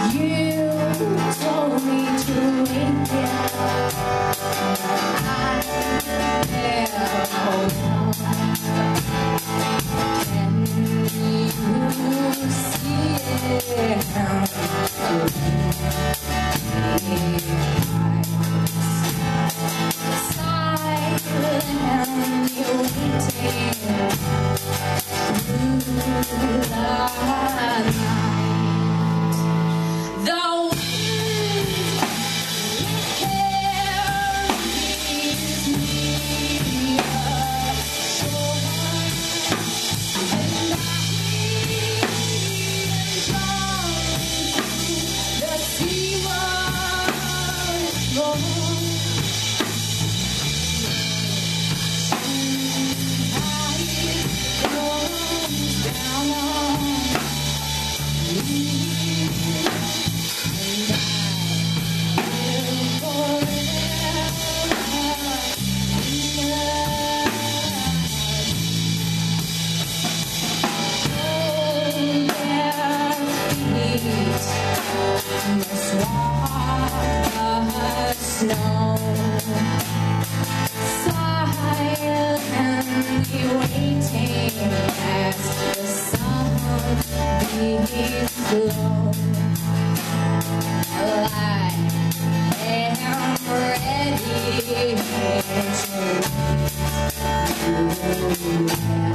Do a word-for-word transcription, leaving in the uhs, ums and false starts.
You told me to wait there, I never hold on. Can you see it now? Silent and you're waiting through the night. The wind carries me ashore, and I am the sea once more. Must walk the snow, silently waiting as the sun beams low. I am ready to